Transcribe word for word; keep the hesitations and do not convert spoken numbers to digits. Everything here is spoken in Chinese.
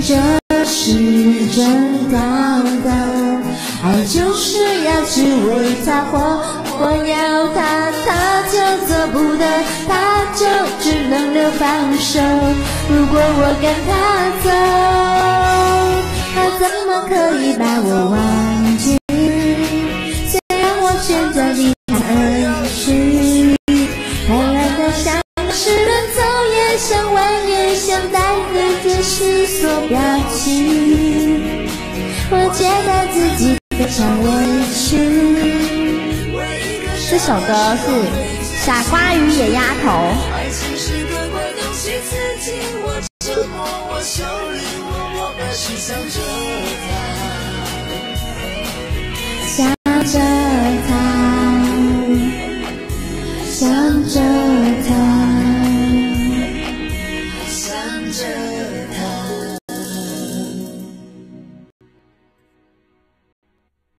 这是正当的，爱就是要只为他活，我要他，他就做不得，他就只能流放手。如果我跟他走，他怎么可以把我忘记？虽然我选择离他而去，贪婪的像是人走也像弯也像带着这世所表情，我觉得自己非常委屈。 这首歌是傻瓜与野丫头。 我